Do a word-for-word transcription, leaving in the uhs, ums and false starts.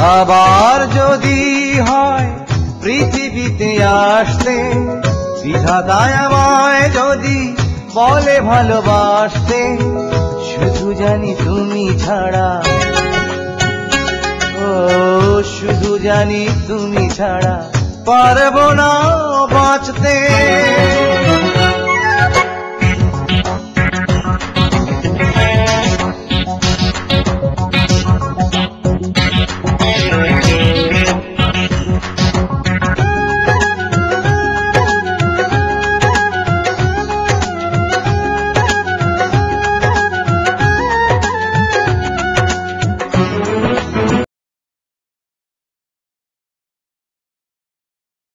আবার যদি হয় পৃথিবীতে আসতে, বিধাতায় আমায় যদি বলে ভালোবাসতে, শুধু জানি তুমি ছাড়া, ও শুধু জানি তুমি ছাড়া পারবো না বাঁচতে।